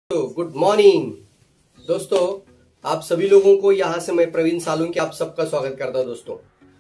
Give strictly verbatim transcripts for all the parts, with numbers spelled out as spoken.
Good morning दोस्तों, आप सभी लोगों को यहाँ से मैं प्रवीण सालुंके आप सबका स्वागत करता हूँ। दोस्तों,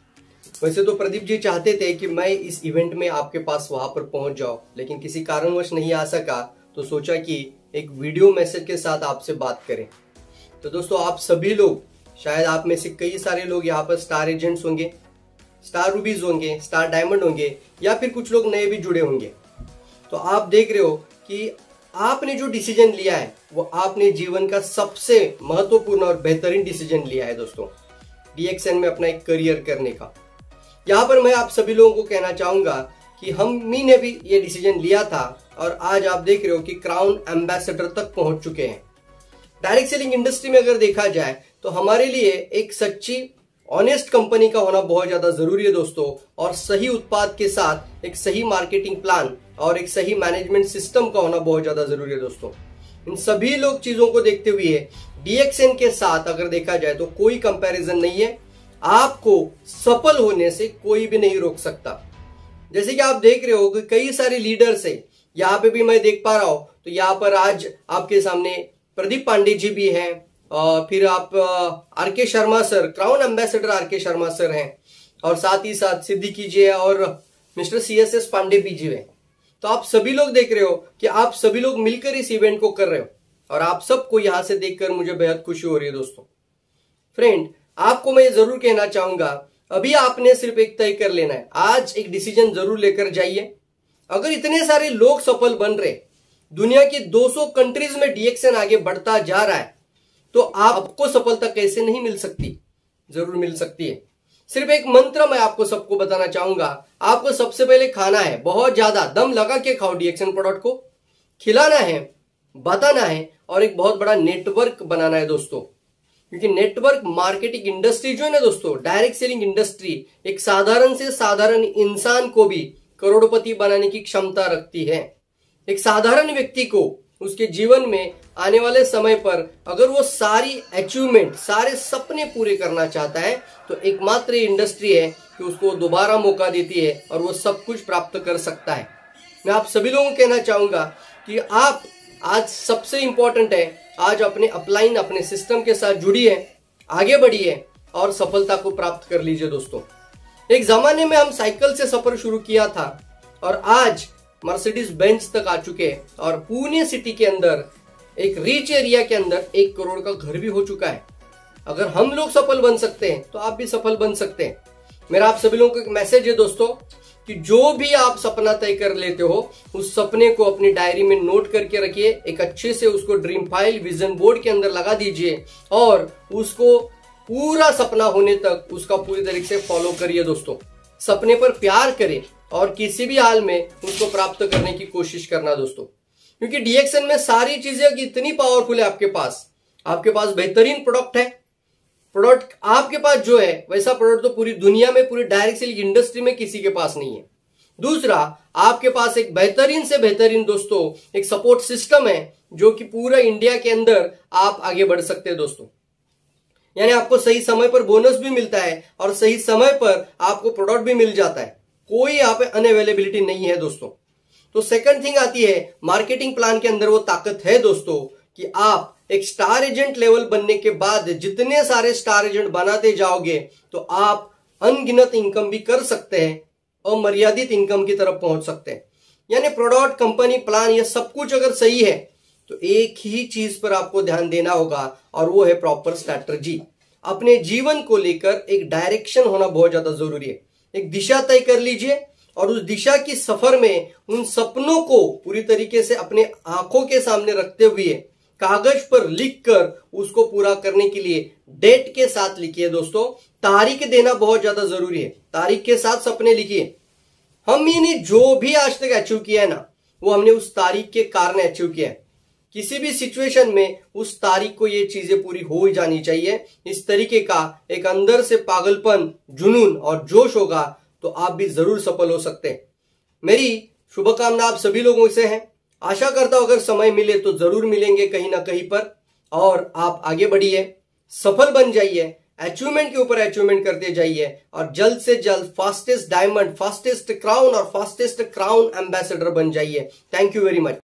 वैसे तो प्रदीप जी चाहते थे कि मैं इस इवेंट में आपके पास वहां पर पहुंच जाऊं, लेकिन किसी कारणवश नहीं आ सका, तो सोचा कि एक वीडियो मैसेज के साथ आपसे बात करें। तो दोस्तों, आप सभी लोग, शायद आप में से कई सारे लोग यहाँ पर स्टार एजेंट्स होंगे, स्टार रूबीज होंगे, स्टार डायमंड होंगे, या फिर कुछ लोग नए भी जुड़े होंगे। तो आप देख रहे हो कि आपने जो डिसीजन लिया है वो आपने जीवन का सबसे महत्वपूर्ण और बेहतरीन डिसीजन लिया है दोस्तों, डीएक्सएन में अपना एक करियर करने का। यहाँ पर मैं आप सभी लोगों को कहना चाहूंगा कि हम ही ने भी ये डिसीजन लिया था और आज आप देख रहे हो कि क्राउन एम्बेसडर तक पहुंच चुके हैं। डायरेक्ट सेलिंग इंडस्ट्री में अगर देखा जाए तो हमारे लिए एक सच्ची ऑनेस्ट कंपनी का होना बहुत ज्यादा जरूरी है दोस्तों, और सही उत्पाद के साथ एक सही मार्केटिंग प्लान और एक सही मैनेजमेंट सिस्टम का होना बहुत ज्यादा जरूरी है दोस्तों। इन सभी लोग चीजों को देखते हुए डीएक्सएन के साथ अगर देखा जाए तो कोई कंपैरिजन नहीं है। आपको सफल होने से कोई भी नहीं रोक सकता। जैसे कि आप देख रहे हो कि कई सारे लीडर्स है, यहाँ पे भी मैं देख पा रहा हूं, तो यहाँ पर आज आपके सामने प्रदीप पांडे जी भी हैं, फिर आप R K Sharma sir, crown ambassador R K Sharma sir हैं, और साथ ही साथ सिद्दीकी जी है और mister C S S Pandey भी जी हैं। तो आप सभी लोग देख रहे हो कि आप सभी लोग मिलकर इस इवेंट को कर रहे हो, और आप सबको यहां से देखकर मुझे बेहद खुशी हो रही है दोस्तों। फ्रेंड, आपको मैं जरूर कहना चाहूंगा, अभी आपने सिर्फ एक तय कर लेना है, आज एक डिसीजन जरूर लेकर जाइए। अगर इतने सारे लोग सफल बन रहे, दुनिया की दो सौ कंट्रीज में डीएक्सएन आगे बढ़ता जा रहा है, तो आपको सफलता कैसे नहीं मिल सकती? जरूर मिल सकती है। सिर्फ एक मंत्र मैं आपको सबको बताना चाहूंगा, आपको सबसे पहले खाना है, बहुत ज्यादा दम लगा के खाओ डीएक्सएन प्रोडक्ट को, खिलाना है, बताना है, और एक बहुत बड़ा नेटवर्क बनाना है दोस्तों। क्योंकि नेटवर्क मार्केटिंग इंडस्ट्री जो है ना दोस्तों, डायरेक्ट सेलिंग इंडस्ट्री एक साधारण से साधारण इंसान को भी करोड़पति बनाने की क्षमता रखती है। एक साधारण व्यक्ति को उसके जीवन में आने वाले समय पर अगर वो सारी अचीवमेंट, सारे सपने पूरे करना चाहता है, तो एकमात्र इंडस्ट्री है कि उसको दोबारा मौका देती है और वो सब कुछ प्राप्त कर सकता है। मैं आप सभी लोगों को कहना चाहूंगा कि आप आज सबसे इंपॉर्टेंट है, आज अपने अपलाइन, अपने सिस्टम के साथ जुड़िए, आगे बढ़िए और सफलता को प्राप्त कर लीजिए दोस्तों। एक जमाने में हम साइकिल से सफर शुरू किया था और आज मर्सिडीज बेंज तक आ चुके हैं, और पुणे सिटी के अंदर एक रिच एरिया के अंदर एक करोड़ का घर भी हो चुका है। अगर हम लोग सफल बन सकते हैं तो आप भी सफल बन सकते हैं। मेरा आप सभी लोगों को एक मैसेज है दोस्तों कि जो भी आप सपना तय कर लेते हो, उस सपने को अपनी डायरी में नोट करके रखिए, एक अच्छे से उसको ड्रीम फाइल, विजन बोर्ड के अंदर लगा दीजिए और उसको पूरा सपना होने तक उसका पूरी तरीके से फॉलो करिए दोस्तों। सपने पर प्यार करें और किसी भी हाल में उसको प्राप्त करने की कोशिश करना दोस्तों, क्योंकि डीएक्सएन में सारी चीजें इतनी पावरफुल है। आपके पास आपके पास बेहतरीन प्रोडक्ट है। प्रोडक्ट आपके पास जो है, वैसा प्रोडक्ट तो पूरी दुनिया में, पूरी डायरेक्ट सेलिंग इंडस्ट्री में किसी के पास नहीं है। दूसरा, आपके पास एक बेहतरीन से बेहतरीन दोस्तों एक सपोर्ट सिस्टम है, जो कि पूरा इंडिया के अंदर आप आगे बढ़ सकते हैं दोस्तों। यानी आपको सही समय पर बोनस भी मिलता है और सही समय पर आपको प्रोडक्ट भी मिल जाता है। कोई यहाँ पे अनअवेलेबिलिटी नहीं है दोस्तों। तो सेकंड थिंग आती है, मार्केटिंग प्लान के अंदर वो ताकत है दोस्तों कि आप एक स्टार एजेंट लेवल बनने के बाद जितने सारे स्टार एजेंट बनाते जाओगे तो आप अनगिनत इनकम भी कर सकते हैं, अमर्यादित इनकम की तरफ पहुंच सकते हैं। यानी प्रोडक्ट, कंपनी, प्लान, ये सब कुछ अगर सही है तो एक ही चीज पर आपको ध्यान देना होगा, और वो है प्रॉपर स्ट्रैटेजी। अपने जीवन को लेकर एक डायरेक्शन होना बहुत ज्यादा जरूरी है। एक दिशा तय कर लीजिए और उस दिशा की सफर में उन सपनों को पूरी तरीके से अपने आंखों के सामने रखते हुए कागज पर लिखकर उसको पूरा करने के लिए डेट के साथ लिखिए दोस्तों। तारीख देना बहुत ज्यादा जरूरी है। तारीख के साथ सपने लिखिए। हम ने जो भी आज तक अचीव किया है ना, वो हमने उस तारीख के कारण अचीव किया है। किसी भी सिचुएशन में उस तारीख को ये चीजें पूरी हो ही जानी चाहिए। इस तरीके का एक अंदर से पागलपन, जुनून और जोश होगा तो आप भी जरूर सफल हो सकते हैं। मेरी शुभकामना आप सभी लोगों से है। आशा करता हूं अगर समय मिले तो जरूर मिलेंगे कहीं ना कहीं पर, और आप आगे बढ़िए, सफल बन जाइए, अचीवमेंट के ऊपर अचीवमेंट करते जाइए, और जल्द से जल्द फास्टेस्ट डायमंड, फास्टेस्ट क्राउन और फास्टेस्ट क्राउन एम्बेसडर बन जाइए। Thank you very much.